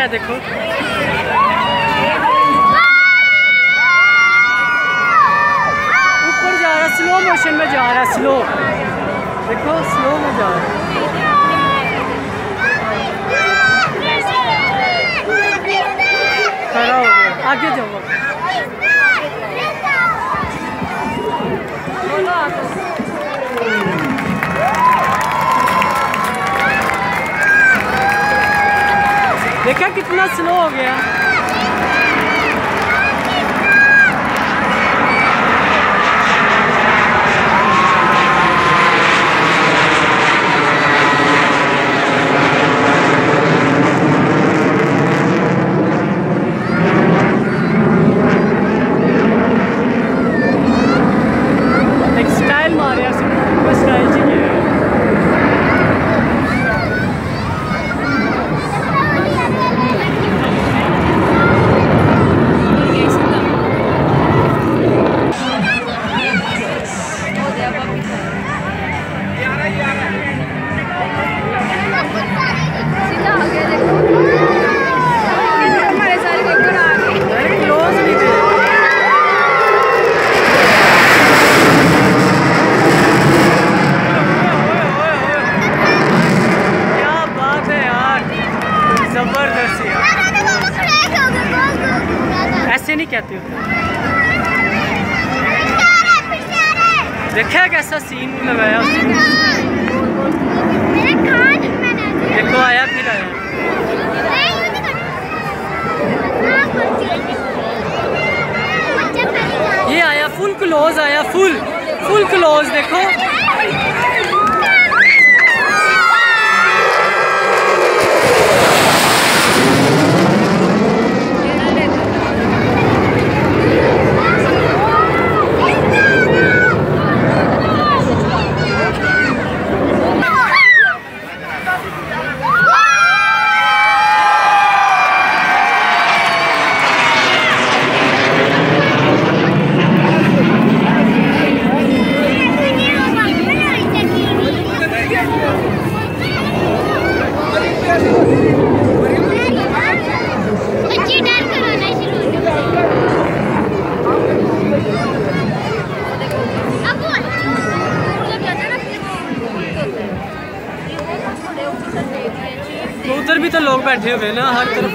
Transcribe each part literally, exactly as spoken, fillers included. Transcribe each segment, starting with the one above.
है देखो। ऊपर जा रहा, स्लो मोशन में जा रहा है, स्लो देखो, स्लो में जा रहा है। खड़ा हो गया, आगे जाओ। देखा कितना स्लो हो गया। एक स्टाइल मारे, स्टाइल चाहिए। जबरदस्त यार, ऐसे नहीं कहते हो। देखा कैसा सीन लगाया उसने। देखो आया फिर आया। ये आया फुल क्लोज, आया फुल फुल क्लोज देखो। तो उधर भी तो लोग बैठे हुए ना हर तरफ।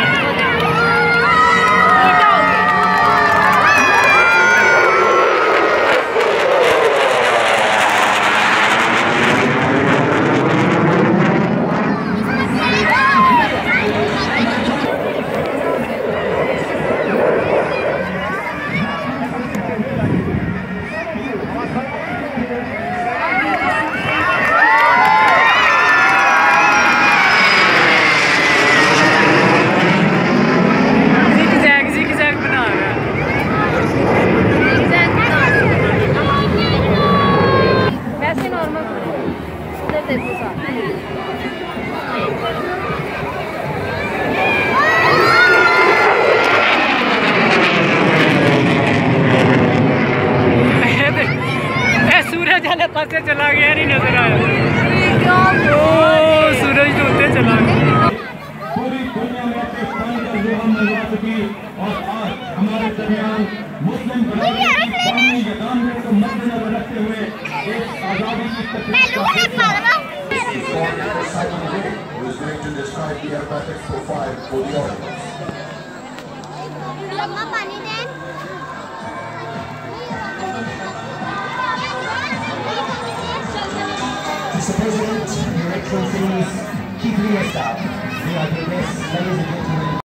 सूरज वाले पासे चला गया, नहीं नजर आया। ओ सूरज तो उतने चला गया। पूरी दुनिया में और आज हमारे दरमियान मुस्लिम को मद्देनजर रखते हुए एक आजादी की Mister President, Your Excellencies, Chief Minister, we are the best, ladies and gentlemen.